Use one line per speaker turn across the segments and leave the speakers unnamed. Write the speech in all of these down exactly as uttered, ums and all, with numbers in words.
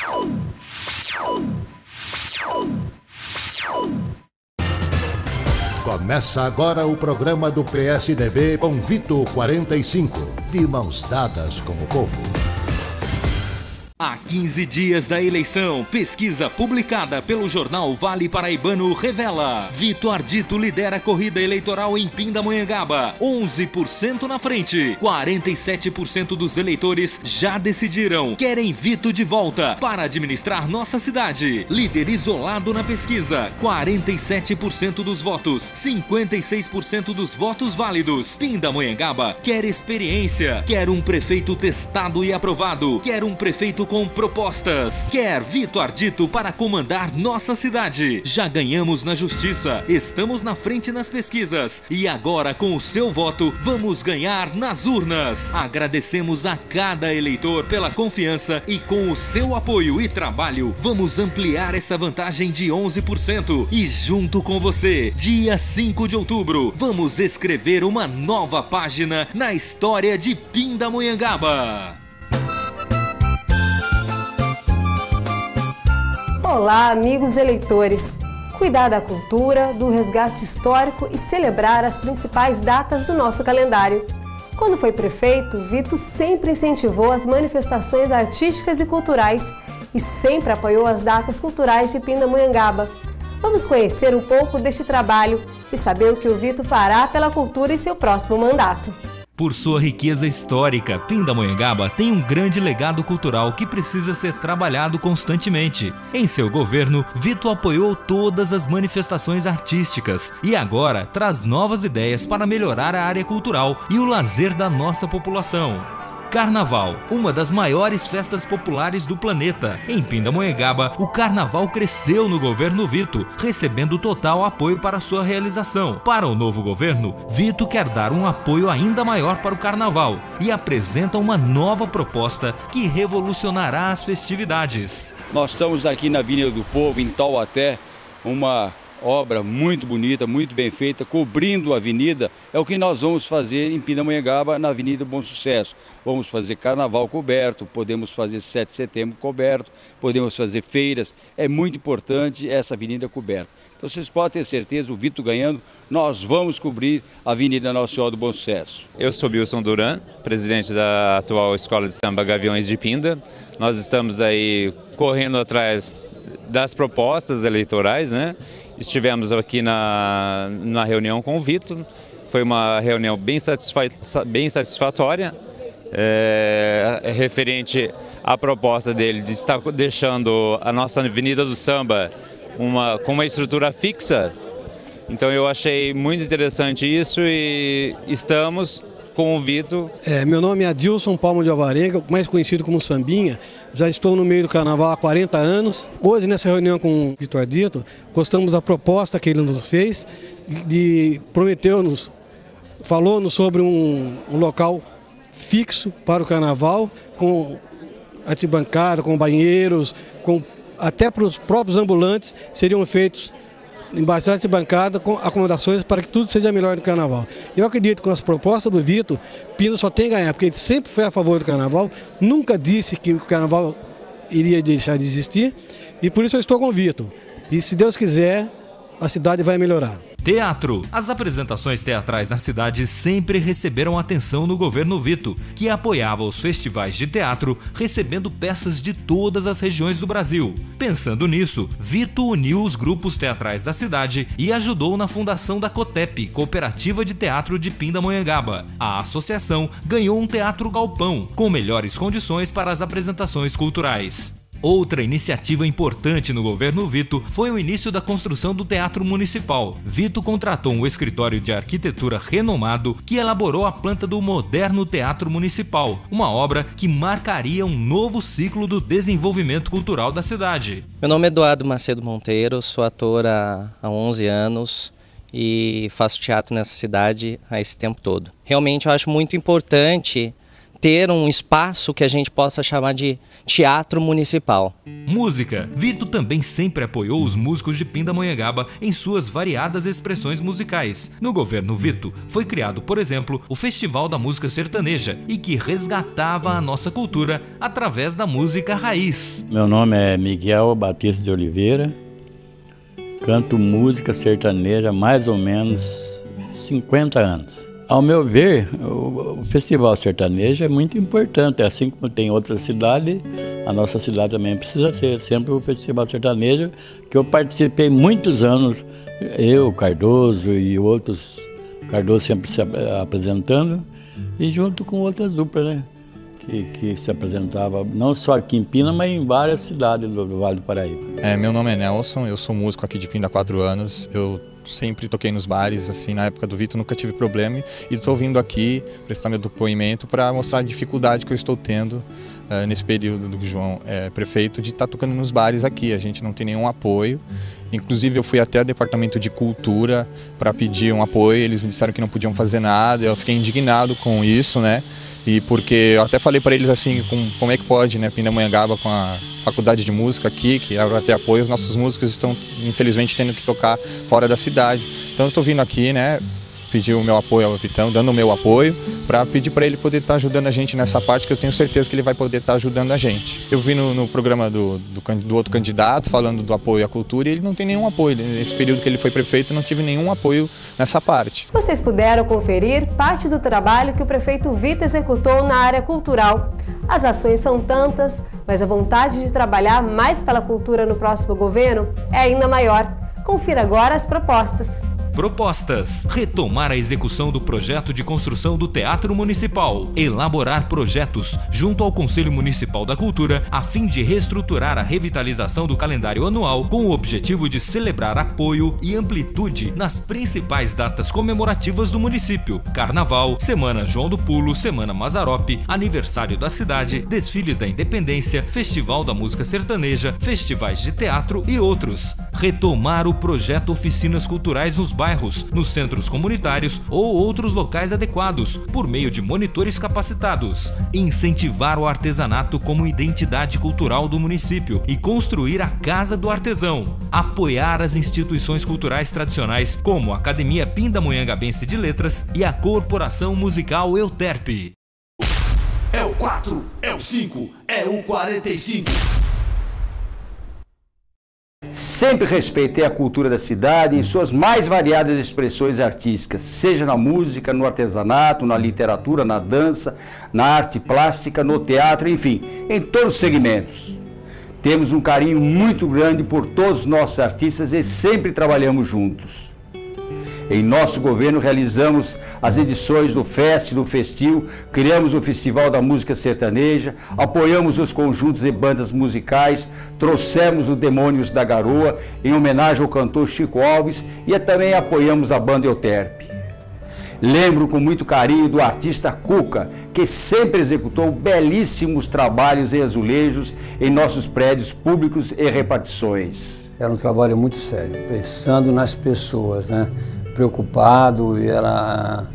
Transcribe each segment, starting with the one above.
Começa agora o programa do P S D B com Vito quarenta e cinco, de mãos dadas com o povo.
Há quinze dias da eleição, pesquisa publicada pelo jornal Vale Paraibano revela: Vito Ardito lidera a corrida eleitoral em Pindamonhangaba, onze por cento na frente. quarenta e sete por cento dos eleitores já decidiram, querem Vito de volta para administrar nossa cidade. Líder isolado na pesquisa, quarenta e sete por cento dos votos, cinquenta e seis por cento dos votos válidos. Pindamonhangaba quer experiência, quer um prefeito testado e aprovado, quer um prefeito com propostas, quer Vito Ardito para comandar nossa cidade. Já ganhamos na justiça, estamos na frente nas pesquisas e agora com o seu voto vamos ganhar nas urnas. Agradecemos a cada eleitor pela confiança e com o seu apoio e trabalho vamos ampliar essa vantagem de onze por cento e junto com você, dia cinco de outubro, vamos escrever uma nova página na história de Pindamonhangaba.
Olá, amigos eleitores! Cuidar da cultura, do resgate histórico e celebrar as principais datas do nosso calendário. Quando foi prefeito, Vito sempre incentivou as manifestações artísticas e culturais e sempre apoiou as datas culturais de Pindamonhangaba. Vamos conhecer um pouco deste trabalho e saber o que o Vito fará pela cultura em seu próximo mandato.
Por sua riqueza histórica, Pindamonhangaba tem um grande legado cultural que precisa ser trabalhado constantemente. Em seu governo, Vito apoiou todas as manifestações artísticas e agora traz novas ideias para melhorar a área cultural e o lazer da nossa população. Carnaval, uma das maiores festas populares do planeta. Em Pindamonhangaba, o carnaval cresceu no governo Vito, recebendo total apoio para sua realização. Para o novo governo, Vito quer dar um apoio ainda maior para o carnaval e apresenta uma nova proposta que revolucionará as festividades.
Nós estamos aqui na Avenida do Povo, em Taubaté, uma obra muito bonita, muito bem feita, cobrindo a avenida. É o que nós vamos fazer em Pindamonhangaba, na Avenida Bom Sucesso. Vamos fazer carnaval coberto, podemos fazer sete de setembro coberto, podemos fazer feiras. É muito importante essa avenida coberta. Então vocês podem ter certeza, o Vito ganhando, nós vamos cobrir a Avenida Nossa Senhora do Bom Sucesso.
Eu sou Wilson Duran, presidente da atual Escola de Samba Gaviões de Pinda. Nós estamos aí correndo atrás das propostas eleitorais, né? Estivemos aqui na, na reunião com o Vito, foi uma reunião bem, satisfa bem satisfatória, é, é referente à proposta dele de estar deixando a nossa Avenida do Samba uma, com uma estrutura fixa. Então eu achei muito interessante isso e estamos com o Vito.
É, meu nome é Adilson Palmo de Alvarenga, mais conhecido como Sambinha. Já estou no meio do carnaval há quarenta anos. Hoje, nessa reunião com o Vito Ardito, gostamos da proposta que ele nos fez, de prometeu-nos, falou-nos sobre um, um local fixo para o carnaval, com arquibancada, com banheiros, com, até para os próprios ambulantes seriam feitos embaixo da arquibancada com acomodações para que tudo seja melhor no carnaval. Eu acredito que com as propostas do Vito, Pinda só tem a ganhar, porque ele sempre foi a favor do carnaval, nunca disse que o carnaval iria deixar de existir, e por isso eu estou com o Vito. E se Deus quiser, a cidade vai melhorar.
Teatro. As apresentações teatrais na cidade sempre receberam atenção no governo Vito, que apoiava os festivais de teatro, recebendo peças de todas as regiões do Brasil. Pensando nisso, Vito uniu os grupos teatrais da cidade e ajudou na fundação da COTEP, Cooperativa de Teatro de Pindamonhangaba. A associação ganhou um teatro galpão, com melhores condições para as apresentações culturais. Outra iniciativa importante no governo Vito foi o início da construção do Teatro Municipal. Vito contratou um escritório de arquitetura renomado que elaborou a planta do moderno Teatro Municipal, uma obra que marcaria um novo ciclo do desenvolvimento cultural da cidade.
Meu nome é Eduardo Macedo Monteiro, sou ator há, há onze anos e faço teatro nessa cidade há esse tempo todo. Realmente eu acho muito importante ter um espaço que a gente possa chamar de teatro municipal.
Música. Vito também sempre apoiou os músicos de Pindamonhangaba em suas variadas expressões musicais. No governo Vito, foi criado, por exemplo, o Festival da Música Sertaneja e que resgatava a nossa cultura através da música raiz.
Meu nome é Miguel Batista de Oliveira, canto música sertaneja há mais ou menos cinquenta anos. Ao meu ver, o Festival Sertanejo é muito importante, assim como tem outras cidades, a nossa cidade também precisa ser sempre o Festival Sertanejo, que eu participei muitos anos, eu, Cardoso e outros, Cardoso sempre se apresentando, e junto com outras duplas, né, que, que se apresentavam não só aqui em Pina, mas em várias cidades do, do Vale do Paraíba.
É, meu nome é Nelson, eu sou músico aqui de Pinda há quatro anos, eu sempre toquei nos bares, assim, na época do Vito nunca tive problema e estou vindo aqui prestar meu depoimento para mostrar a dificuldade que eu estou tendo uh, nesse período do João é, prefeito de estar tá tocando nos bares aqui. A gente não tem nenhum apoio, inclusive eu fui até o Departamento de Cultura para pedir um apoio, eles me disseram que não podiam fazer nada, eu fiquei indignado com isso, né? E porque eu até falei para eles assim, com, como é que pode, né, Pindamonhangaba com a faculdade de música aqui, que era para ter apoio, os nossos músicos estão infelizmente tendo que tocar fora da cidade. Então eu estou vindo aqui, né, pedir o meu apoio ao Vitão, dando o meu apoio, para pedir para ele poder estar tá ajudando a gente nessa parte, que eu tenho certeza que ele vai poder estar tá ajudando a gente. Eu vi no, no programa do, do, do outro candidato falando do apoio à cultura e ele não tem nenhum apoio. Nesse período que ele foi prefeito, não tive nenhum apoio nessa parte.
Vocês puderam conferir parte do trabalho que o prefeito Vito executou na área cultural. As ações são tantas, mas a vontade de trabalhar mais pela cultura no próximo governo é ainda maior. Confira agora as propostas.
Propostas: retomar a execução do projeto de construção do Teatro Municipal, elaborar projetos junto ao Conselho Municipal da Cultura a fim de reestruturar a revitalização do calendário anual com o objetivo de celebrar apoio e amplitude nas principais datas comemorativas do município: Carnaval, Semana João do Pulo, Semana Mazarope, Aniversário da Cidade, Desfiles da Independência, Festival da Música Sertaneja, festivais de teatro e outros. Retomar o projeto Oficinas Culturais nos bairros, nos centros comunitários ou outros locais adequados, por meio de monitores capacitados. Incentivar o artesanato como identidade cultural do município e construir a Casa do Artesão. Apoiar as instituições culturais tradicionais, como a Academia Pindamonhangabense de Letras e a Corporação Musical Euterpe.
É o quatro, é o cinco, é o quarenta e cinco.
Sempre respeitei a cultura da cidade em suas mais variadas expressões artísticas, seja na música, no artesanato, na literatura, na dança, na arte plástica, no teatro, enfim, em todos os segmentos. Temos um carinho muito grande por todos os nossos artistas e sempre trabalhamos juntos. Em nosso governo realizamos as edições do Fest, do Festil, criamos o Festival da Música Sertaneja, apoiamos os conjuntos e bandas musicais, trouxemos o Demônios da Garoa em homenagem ao cantor Chico Alves e também apoiamos a banda Euterpe. Lembro com muito carinho do artista Cuca, que sempre executou belíssimos trabalhos em azulejos em nossos prédios públicos e repartições.
Era um trabalho muito sério, pensando nas pessoas, né? Preocupado, e era...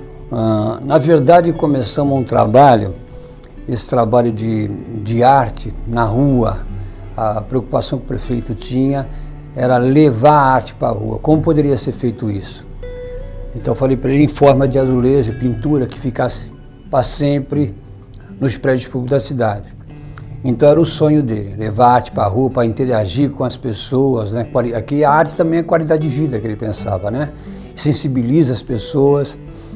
Uh, na verdade, começamos um trabalho, esse trabalho de, de arte na rua. A preocupação que o prefeito tinha era levar a arte para a rua. Como poderia ser feito isso? Então eu falei para ele em forma de azulejo, pintura, que ficasse para sempre nos prédios públicos da cidade. Então era o sonho dele, levar a arte para a rua, para interagir com as pessoas, né? Aqui a arte também é qualidade de vida que ele pensava, né? Sensibiliza as pessoas.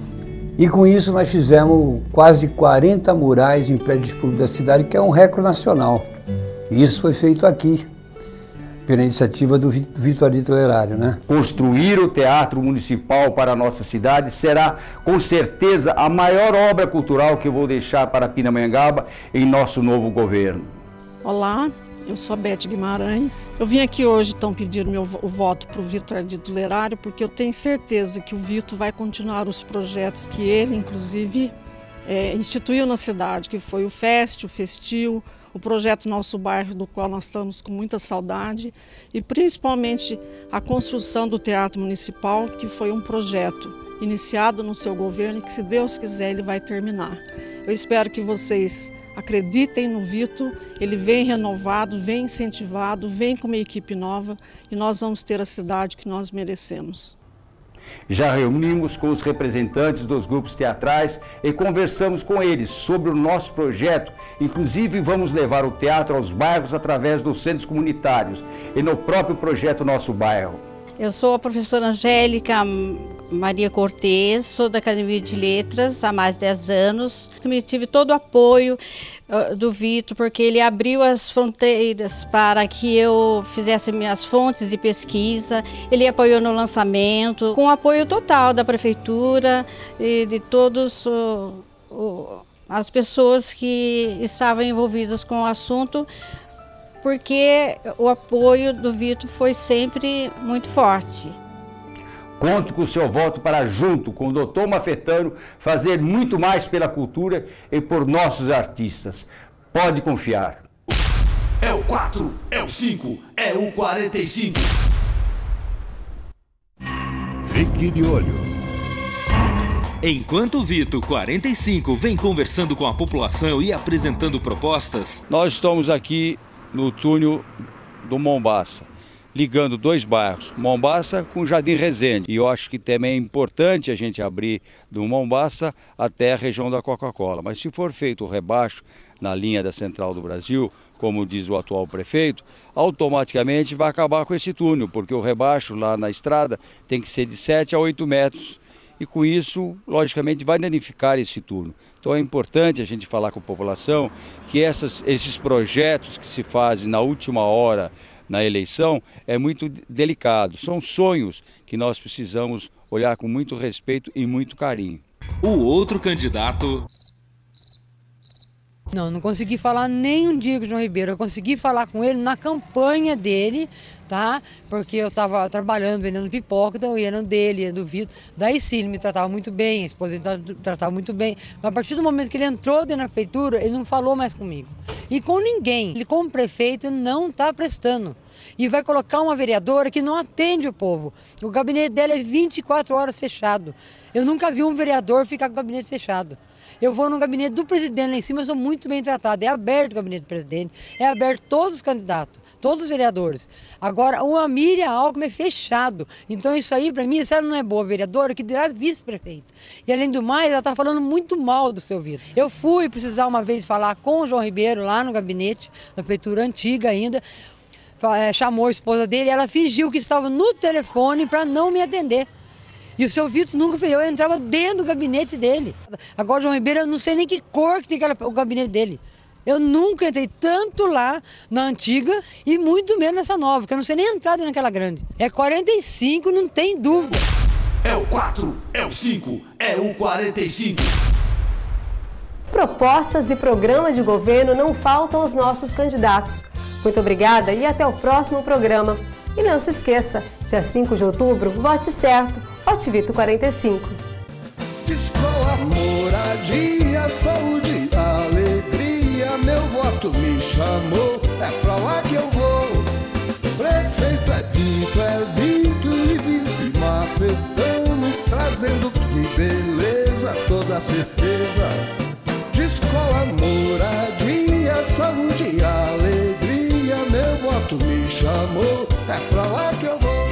E com isso nós fizemos quase quarenta murais em prédios públicos da cidade, que é um recorde nacional. E isso foi feito aqui, pela iniciativa do Vitor Ardito Lerário, né?
Construir o Teatro Municipal para a nossa cidade será, com certeza, a maior obra cultural que eu vou deixar para Pindamonhangaba em nosso novo governo.
Olá, eu sou a Beth Guimarães. Eu vim aqui hoje, então, pedir meu, o voto para o Vitor Ardito Lerário, porque eu tenho certeza que o Vitor vai continuar os projetos que ele, inclusive, é, instituiu na cidade, que foi o Fest, o Festil, o projeto Nosso Bairro, do qual nós estamos com muita saudade, e principalmente a construção do Teatro Municipal, que foi um projeto iniciado no seu governo e que, se Deus quiser, ele vai terminar. Eu espero que vocês acreditem no Vito, ele vem renovado, vem incentivado, vem com uma equipe nova e nós vamos ter a cidade que nós merecemos.
Já reunimos com os representantes dos grupos teatrais e conversamos com eles sobre o nosso projeto. Inclusive, vamos levar o teatro aos bairros através dos centros comunitários e no próprio projeto Nosso Bairro.
Eu sou a professora Angélica Maria Cortez, sou da Academia de Letras há mais de dez anos. Eu tive todo o apoio uh, do Vito, porque ele abriu as fronteiras para que eu fizesse minhas fontes de pesquisa. Ele apoiou no lançamento, com o apoio total da Prefeitura e de todas uh, uh, as pessoas que estavam envolvidas com o assunto, porque o apoio do Vito foi sempre muito forte.
Conto com o seu voto para, junto com o doutor Mafetano, fazer muito mais pela cultura e por nossos artistas. Pode confiar.
É o quatro, é o cinco, é o quarenta e cinco.
Fique de olho.
Enquanto o Vito quarenta e cinco vem conversando com a população e apresentando propostas,
nós estamos aqui no túnel do Mombaça, ligando dois bairros, Mombaça com Jardim Resende. E eu acho que também é importante a gente abrir do Mombaça até a região da Coca-Cola. Mas se for feito o rebaixo na linha da Central do Brasil, como diz o atual prefeito, automaticamente vai acabar com esse túnel, porque o rebaixo lá na estrada tem que ser de sete a oito metros. E com isso, logicamente, vai danificar esse túnel. Então é importante a gente falar com a população que essas, esses projetos que se fazem na última hora na eleição é muito delicado. São sonhos que nós precisamos olhar com muito respeito e muito carinho.
O outro candidato...
Não, não consegui falar nem um dia com o João Ribeiro. Eu consegui falar com ele na campanha dele, tá? Porque eu estava trabalhando, vendendo pipoca, então eu ia no dele, ia do Vitor. Daí sim, ele me tratava muito bem, a esposa dele tratava muito bem. Mas a partir do momento que ele entrou dentro da prefeitura, ele não falou mais comigo. E com ninguém. Ele, como prefeito, não está prestando. E vai colocar uma vereadora que não atende o povo. O gabinete dela é vinte e quatro horas fechado. Eu nunca vi um vereador ficar com o gabinete fechado. Eu vou no gabinete do presidente lá em cima, eu sou muito bem tratado. É aberto o gabinete do presidente, é aberto todos os candidatos, todos os vereadores. Agora, o Miriam Alckmin é fechado. Então isso aí, para mim, se ela não é boa vereadora, que dirá vice-prefeita. E além do mais, ela está falando muito mal do seu Vitor. Eu fui precisar uma vez falar com o João Ribeiro lá no gabinete, da prefeitura antiga ainda, chamou a esposa dele, ela fingiu que estava no telefone para não me atender. E o seu Vitor nunca fez, eu entrava dentro do gabinete dele. Agora o João Ribeiro, eu não sei nem que cor que tem aquela, o gabinete dele. Eu nunca entrei tanto lá na antiga e muito menos nessa nova, porque eu não sei nem entrar dentro naquela grande. É quarenta e cinco, não tem dúvida.
É o quatro, é o cinco, é o quarenta e cinco.
Propostas e programas de governo não faltam aos nossos candidatos. Muito obrigada e até o próximo programa. E não se esqueça, dia cinco de outubro, vote certo, vote Vito quarenta e cinco.
Escola, moradia, saúde, alegria, meu voto me chamou, é pra lá que eu vou. Prefeito é Vito, é Vito e vice Mafetano, trazendo que beleza, toda certeza. De escola, moradia, saúde, alegria, meu voto me chamou, é pra lá que eu vou.